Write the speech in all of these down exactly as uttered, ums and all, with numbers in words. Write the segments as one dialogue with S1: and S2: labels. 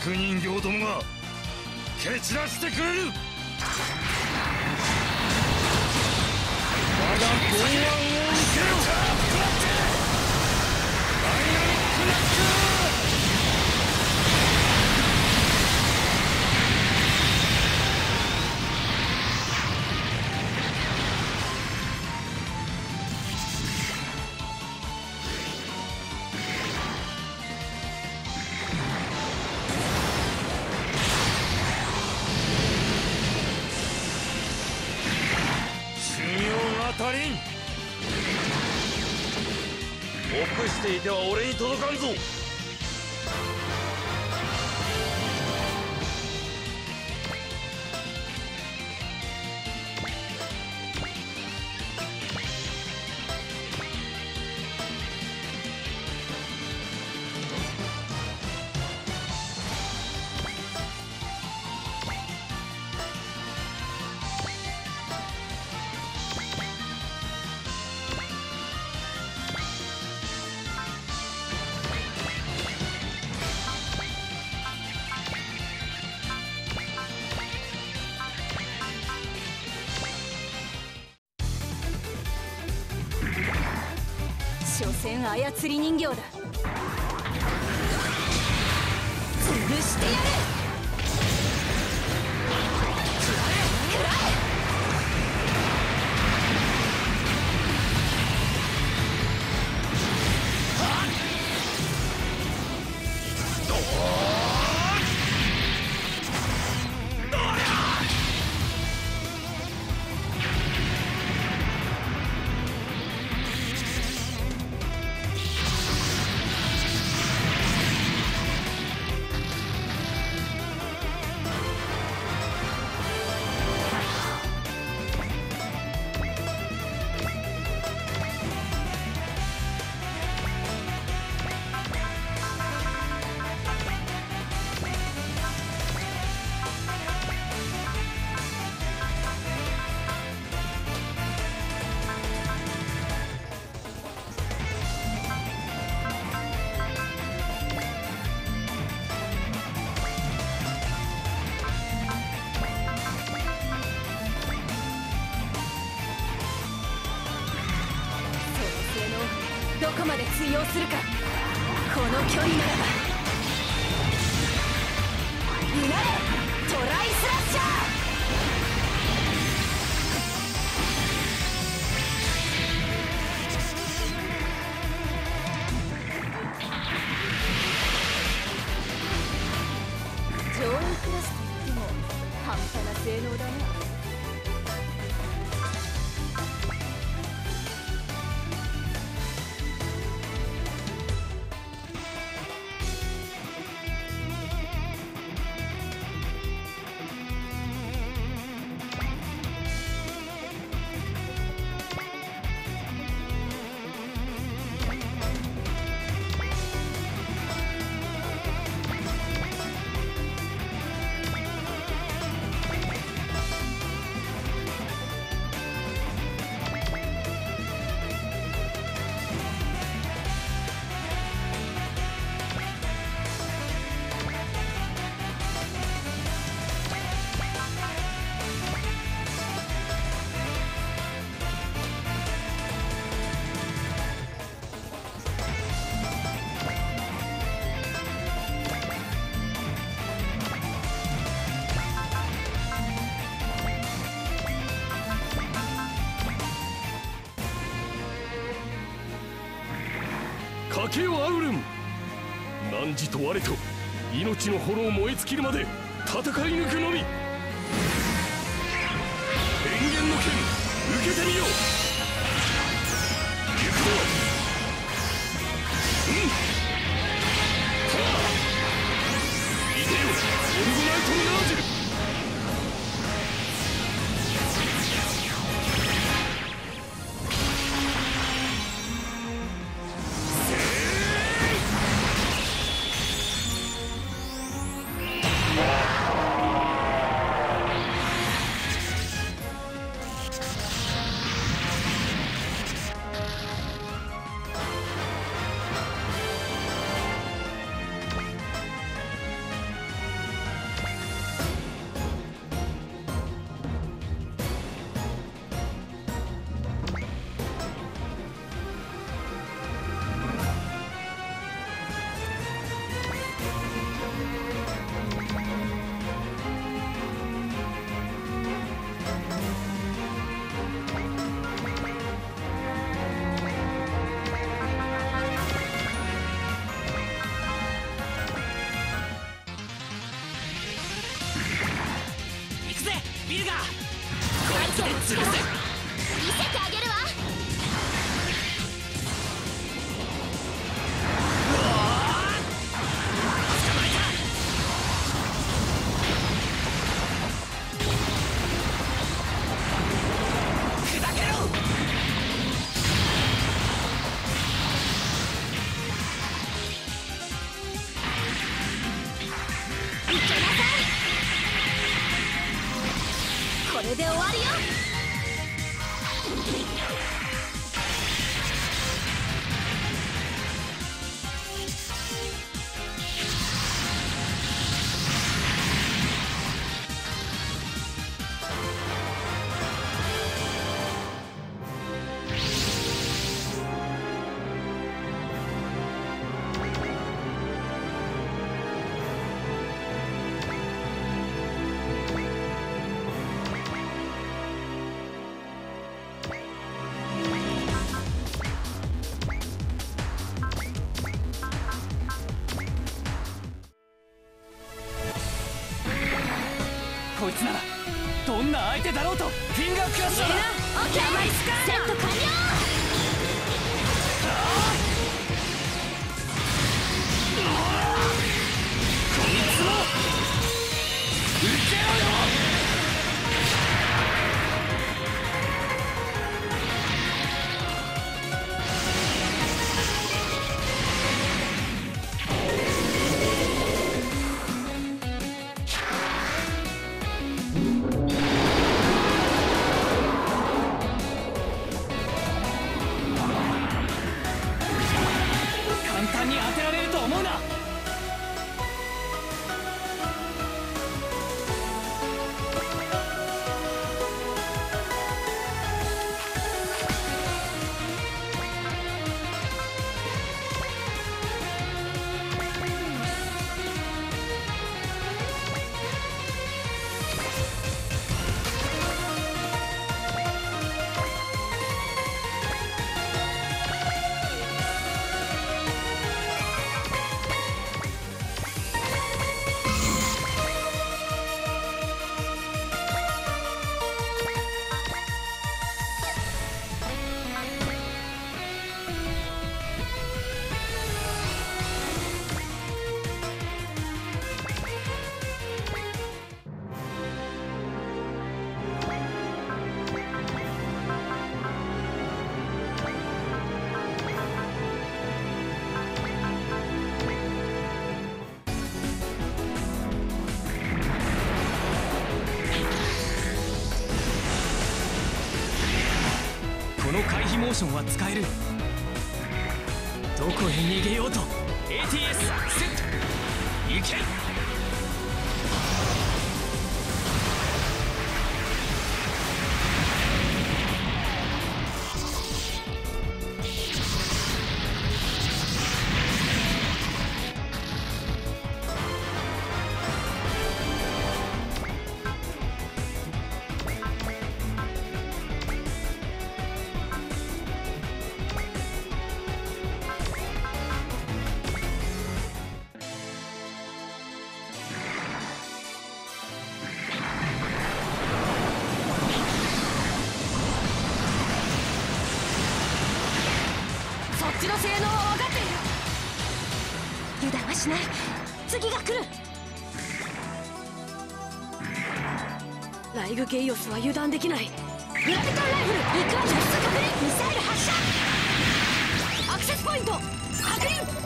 S1: 悪人形どもが蹴散らしてくれる。我が剛腕を受けろ。ダイナミックナック。臆していては俺に届かんぞ。
S2: 所詮操り人形だ。潰してやる。食らえ食らえ。どこまで通用するか。この距離ならばうなれトライスラッシャー。上位クラスといっても半端な性能だな。
S3: 賭けよアウルン。汝と我と命の炎燃え尽きるまで戦い抜くのみ。変幻の剣受けてみよう。行くぞ。うんはあいでよオルゴナイト・ミナージュ。
S4: ぜビルガー。こいつで潰せ。
S2: 見せてあげるわ。これで終わりよ。
S4: こいつならどんな相手だろうとフィンガークラッシャーだ。
S2: オッケー、セット完了。
S4: こいつも受けろよ。簡単に当てられると思うな。この回避モーションは使える。どこへ逃げようと エーティーエス セット。いけ。
S2: そっちの性能は分かっている。油断はしない。次が来る。ライグゲイオスは油断できない。グラビタンライフルいくわ。突出確認。ミサイル発射。アクセスポイント確認。コ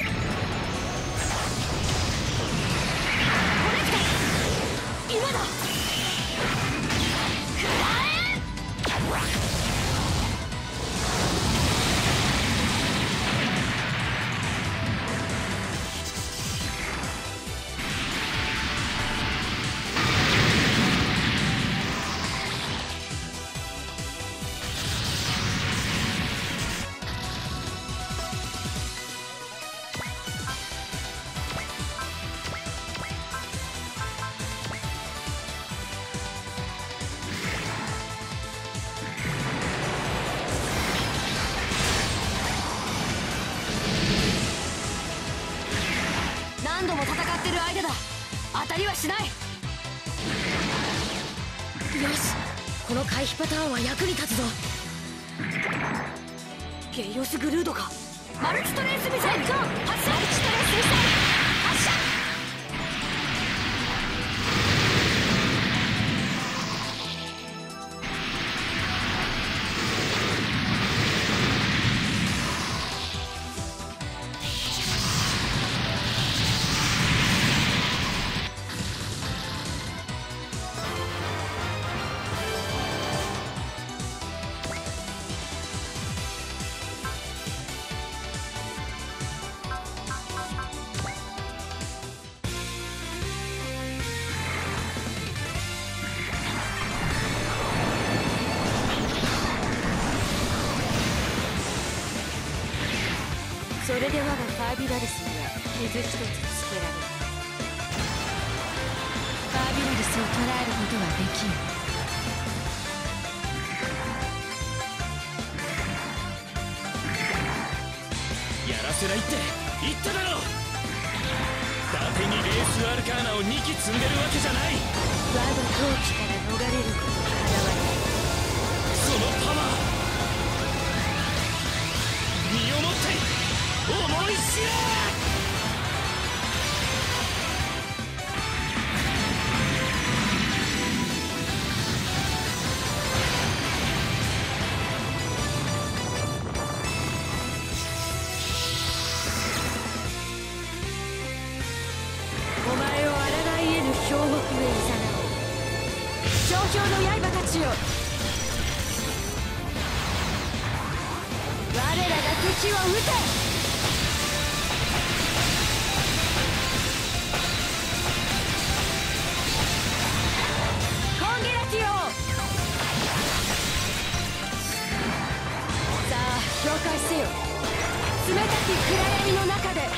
S2: ネクト。今だ。食らえ。何度も戦ってる相手だ。当たりはしない。 よし、この回避パターンは役に立つぞ。ゲイオスグルードか。マルチトレースミサイル発射。マルチトレースミサイル発射。それで我がファービラルスには傷一つつけられる。ファービラルスを捕らえることはできん。
S4: やらせないって言っただろ。伊達にレースアルカーナをにき積んでるわけじゃない。
S2: 我が統治から逃れることが現れる。
S4: そのパワー身をもって思い知れ。
S2: お前を抗い得ぬ氷獄へいざなう。商標の刃たちよ、我らが敵を撃て。境界せよ、冷たき暗闇の中で。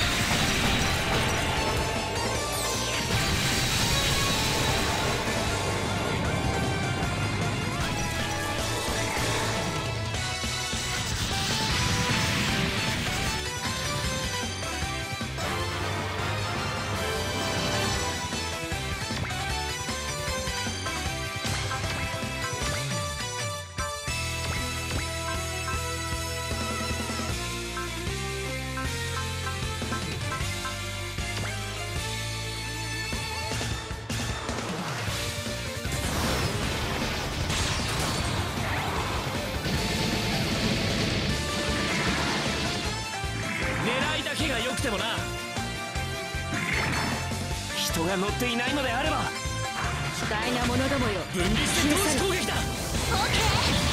S4: でもな、人が乗っていないのであれば
S2: 機械なものどもよ、
S4: 分離して同時攻撃だ。オッケー。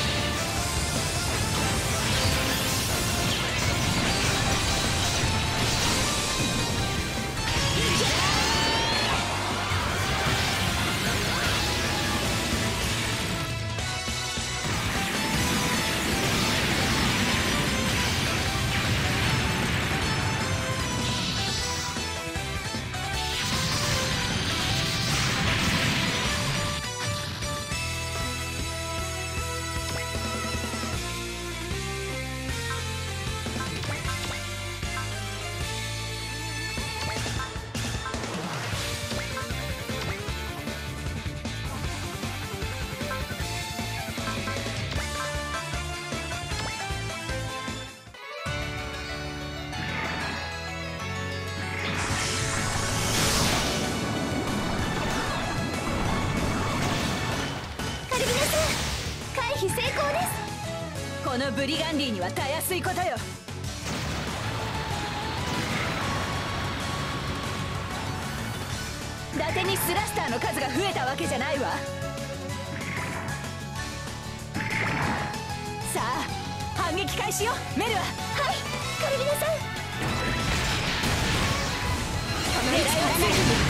S4: このブリガンディにはたやすいことよ。伊達にスラスターの数が増えたわけじゃないわ。さあ反撃開始よ、メルア。はい、カルビナさん。狙いはついてる。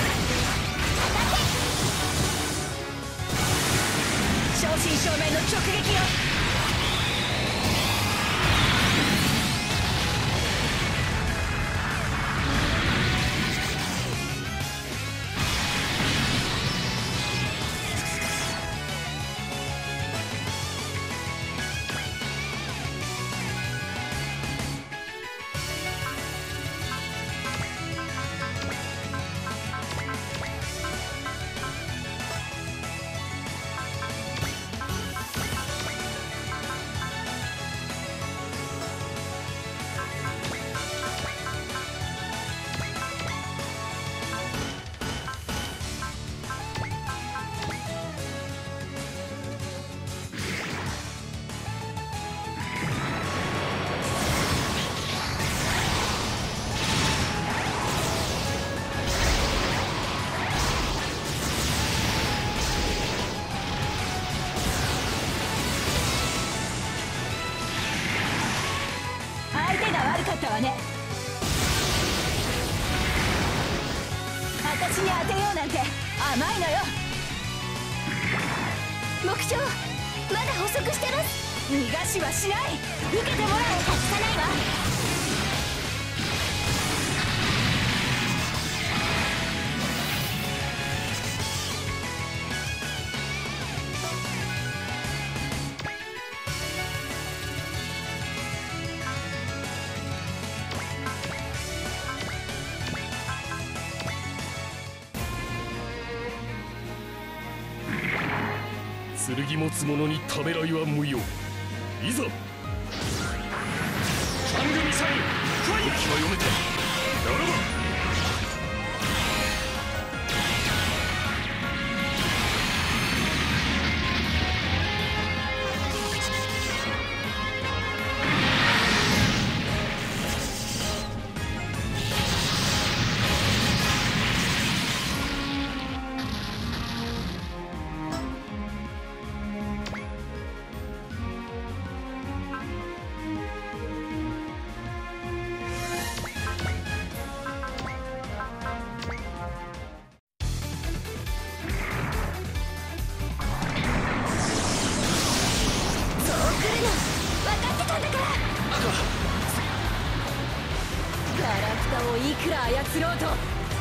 S4: 正真正銘の直撃よ。
S2: わね。私に当てようなんて甘いのよ。目標まだ捕捉してます。逃がしはしない。受けてもらおう。外さないわ。
S3: 剣持つ者にためらいは無用。いざ。ハングミサイルファイヤー。時は読めた。ならばいくら操ろうと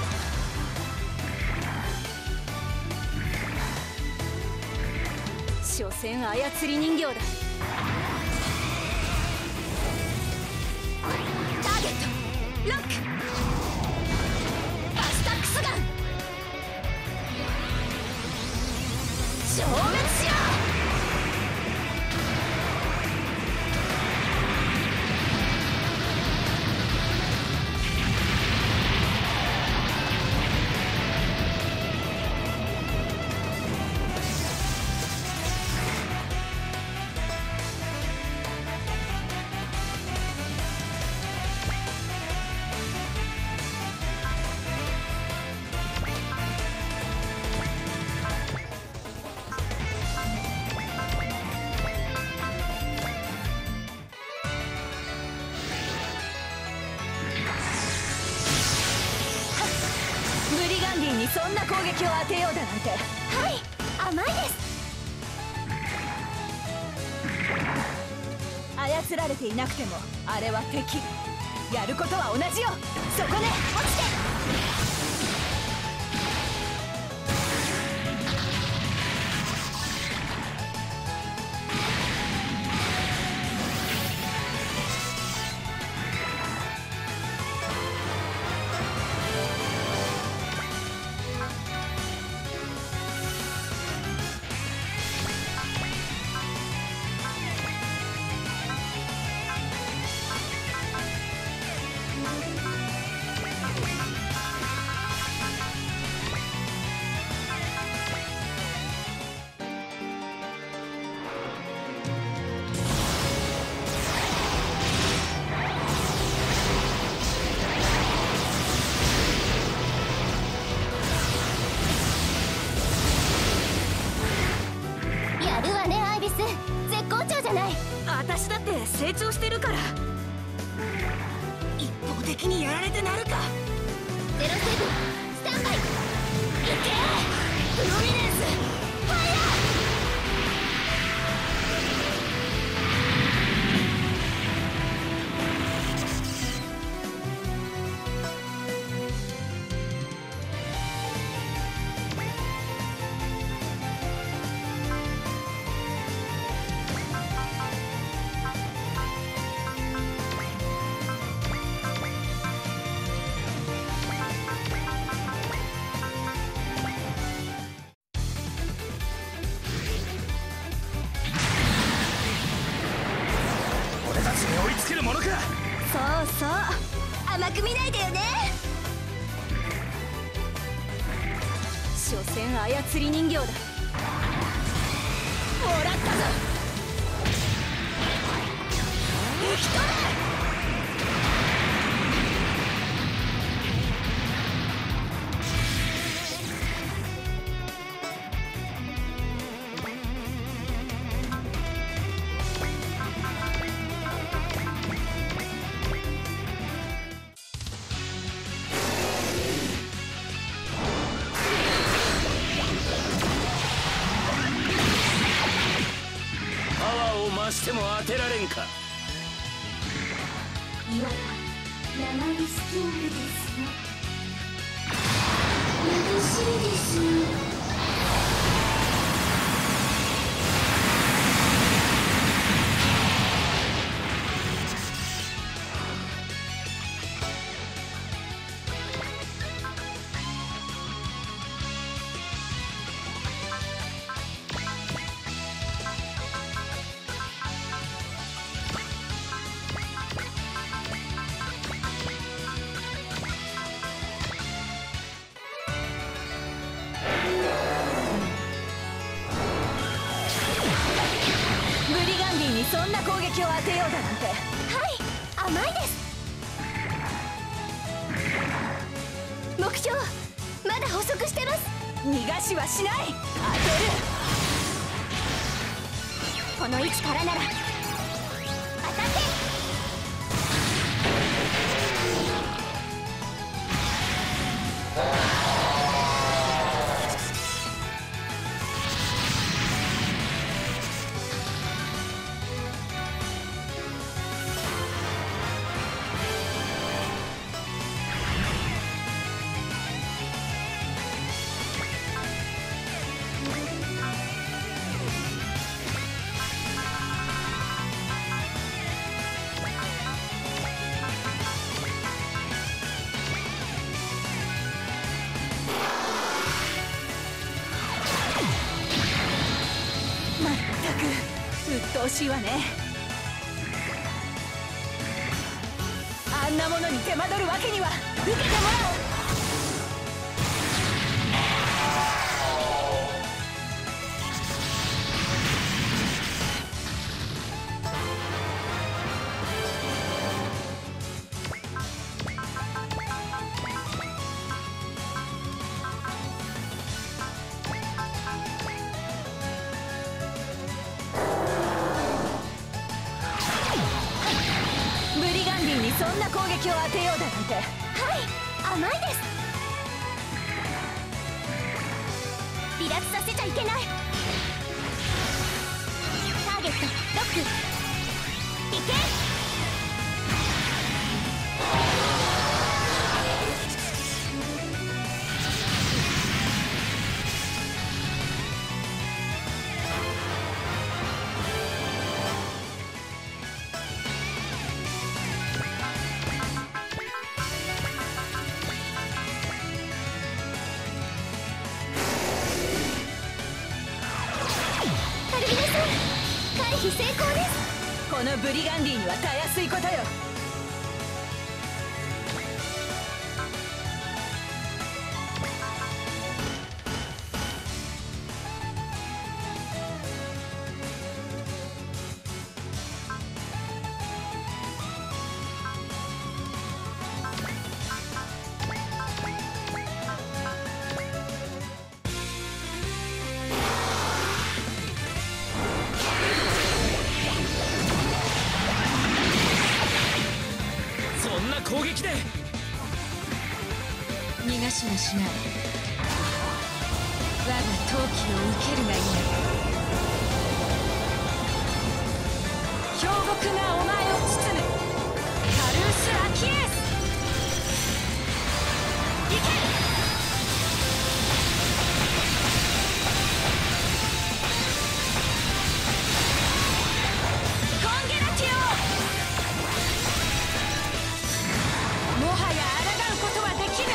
S3: 所詮操り人形だ。ターゲットロック。バスタックスガン消滅しろ。そんな攻撃を当てようだなんて。はい、甘いです。操られていなくてもあれは敵。やることは同じよ。そこね、落ちて。私だって成長してるから。一方的にやられてなるか。ゼロセブンスタンバイ。いけプロミネンスファイヤー。 追いつけるものか。
S2: そうそう、甘く見ないでよね。所詮操り人形だ。もらったぞ。引き取れ。
S1: しても当てられんか。
S3: いわば生リスキングですね。嬉しいです。
S2: そんな攻撃を当てようだなんて。
S3: はい、甘いです。目標まだ捕捉してます。
S2: 逃がしはしない。当てる。
S3: この位置からなら当たって。
S2: 鬱陶しいわね。あんなものに手間取るわけには。受けてもらおう。そんな攻撃を当てようだなんて。
S3: はい、甘いです。離脱させちゃいけない。ターゲットロック。いけ。回避成功です。
S2: このブリガンディにはたやすいことよ。
S4: 攻撃で
S2: 逃がしはしない。我が闘気を受けるがいい。氷獄がお前を包む。カルース・アキエース。行け。コンゲラティオ。もはや抗うことはできぬ。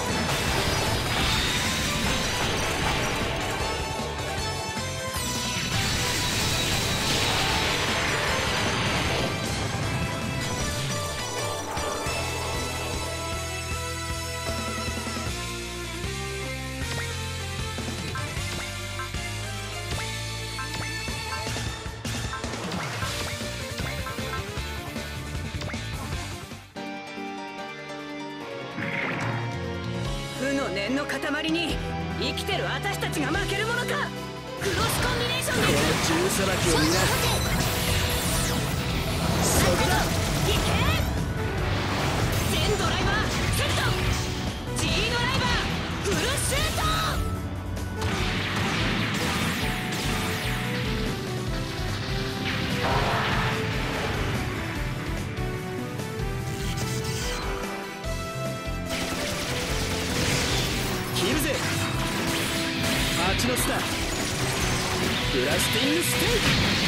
S2: 負の念の塊に生きてる私たちが負けるものか。クロスコンビネーションです。
S1: この銃さばきを見な。そこだ。
S2: いけ。全ドライバーセット。 G ドライバーフルシュート。
S4: ブラスティングステーキ。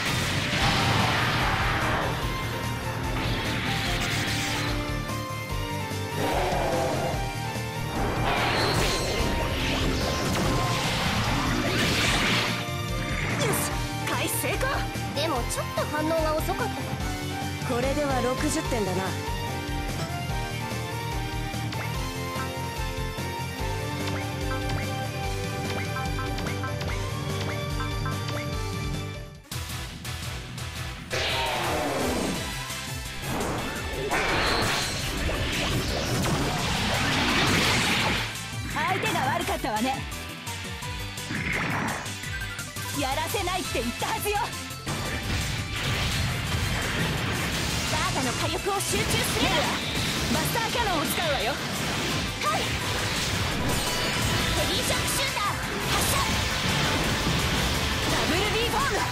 S3: でもちょっと反応が遅かった。
S2: これではろくじゅってんだな。相手が悪かったわね。やらせないって言ったはずよ。
S3: バーガの火力を集中すれば。
S2: バスターキャノンを使うわよ。
S3: はい。ヘビーショックシューター発射。
S2: ダブル B フォーム。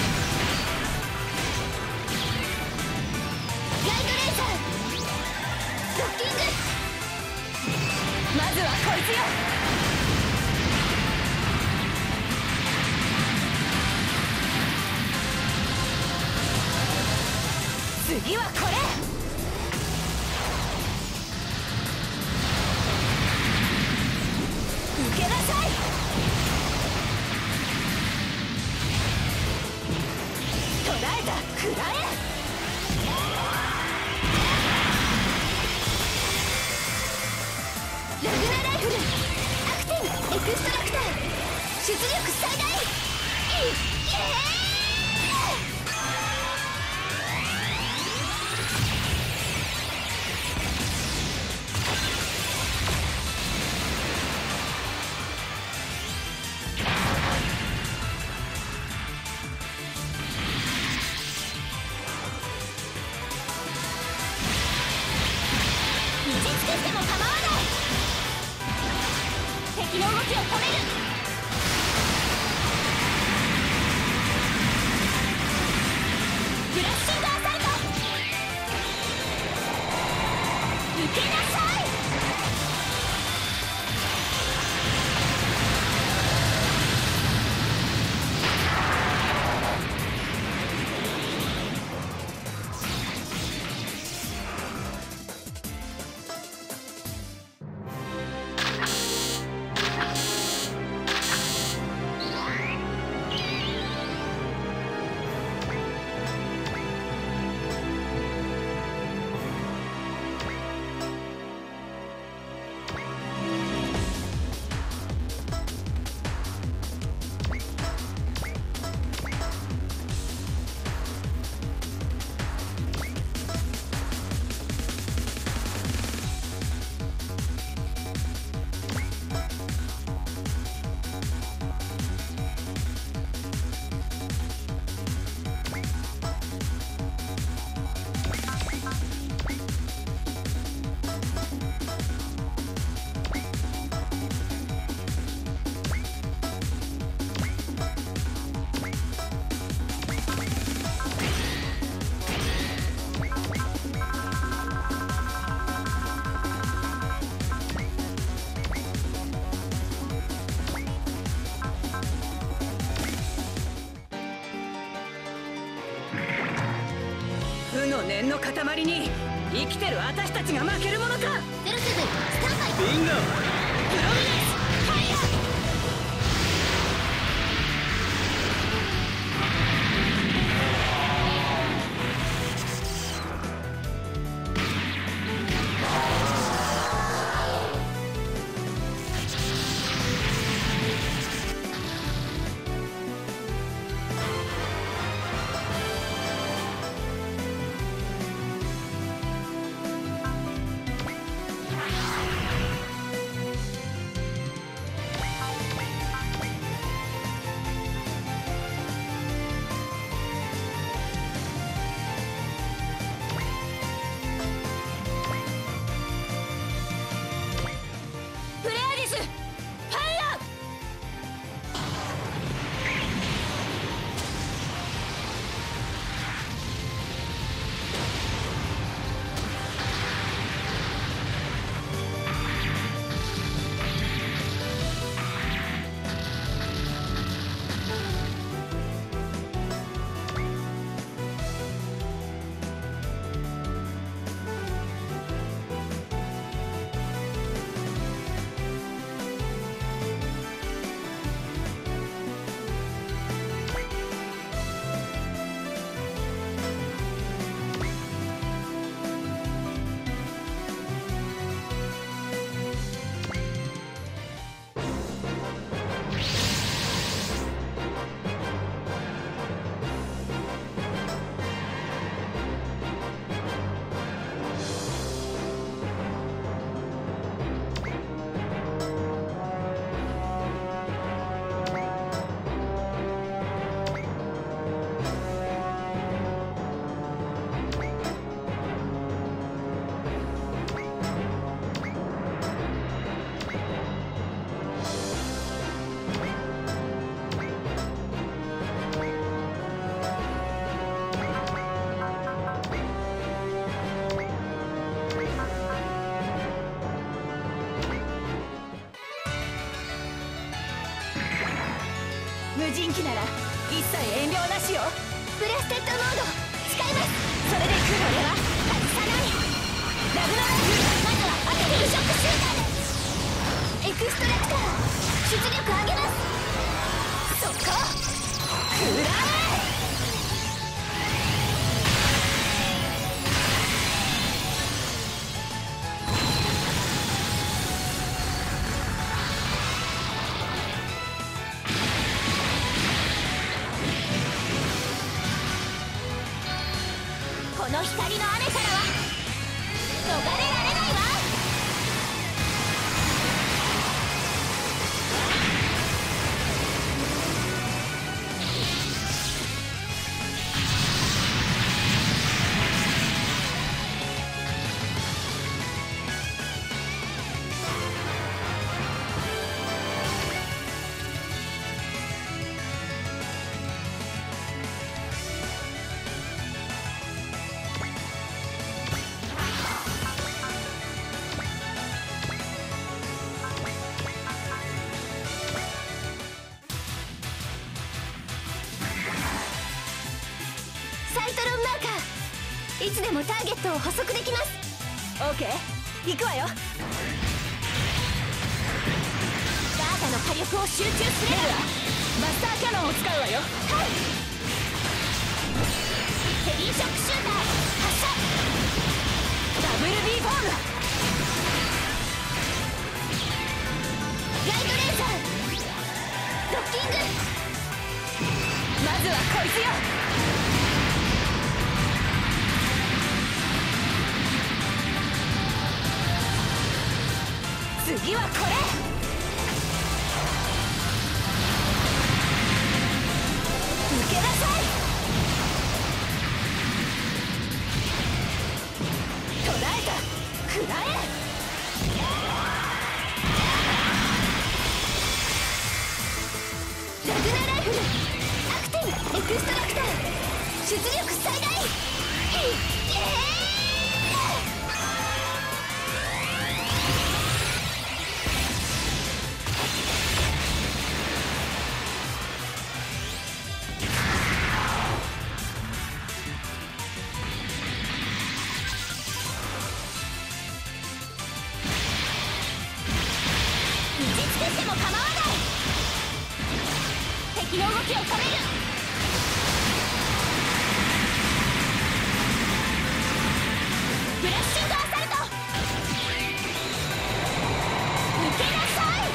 S3: ライトレーザーロッキング。
S2: まずはこいつよ。次はこれ。受けなさい。捕らえた。食らえ。
S3: ラグナライフルアクティンエクストラクター出力最大。いっけー。打ちつけても構わない。敵の動きを止める。ブラッシングアサルト受けなさい。
S2: 負の念の塊に生きてる私たちが負けるものか。
S3: ゼロセブンスタンバイ。
S4: ビンゴ。
S2: プロミネンスファイヤー。 元気なら一切遠慮なしよ。
S3: ブレステッドモード使います。
S2: それで来る俺は
S3: 外さない。
S2: ラグナライフ。
S3: まずはアテリーショックシューターでエクストラクター出力上げます。
S2: そっか食らえ。
S3: この光の雨からは逃れられないわ。サイトロンマーカーいつでもターゲットを捕捉できます。
S2: オーケー行くわよ。
S3: ガータの火力を集中すれば。
S2: バスターキャノンを使うわよ。
S3: はい。ヘビーショックシューター発射。
S2: ダブル B フォーム。
S3: ガイドレーザードッキング。
S2: まずはこいつよ。次はこれ。受けなさい。捕らえた。食らえ。
S3: ラグナライフルアクティブエクストラクター出力最大。いっけー。打ちつけても構わない。敵の動きを止める。フラッシュドアサルト受けなさい。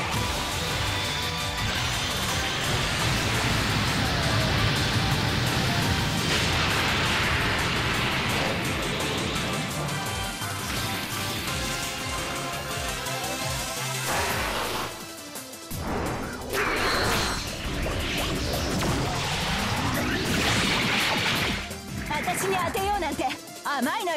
S2: 私に当てようなんて甘いのよ。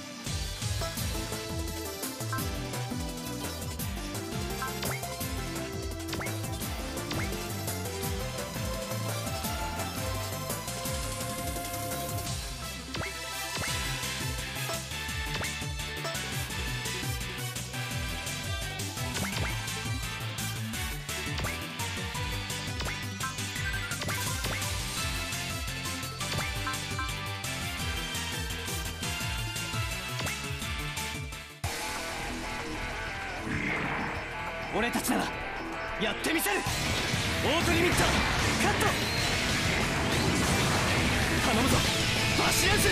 S4: 俺たちならやってみせる。オートリミッターカット。頼むぞバシランス。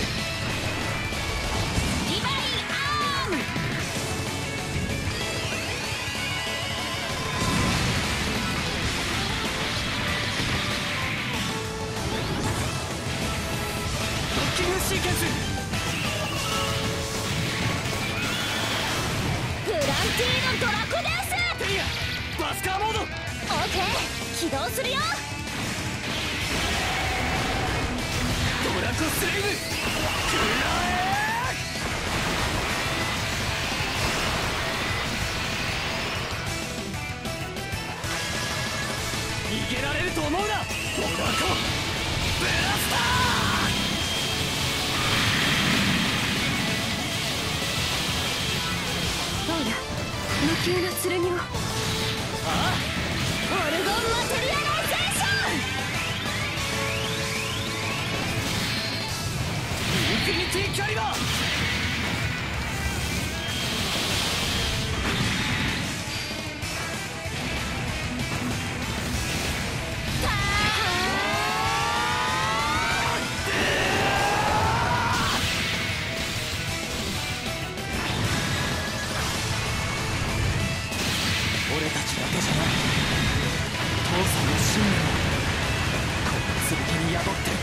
S3: リバイアーム。
S4: ドッキングシーケンス。
S3: グランティーノドラコデウス。
S4: テリアバスカーモード。
S3: オーケー起動するよ。
S4: ドラコスレイブ食らえ。逃げられると思うなドラコブラスタ
S2: どうだ無給の剣を。
S4: ー。ああ
S3: オルゴンマテリアライゼーション。
S4: りは俺たちだけじゃない父さんの信念をこの剣に宿ってる。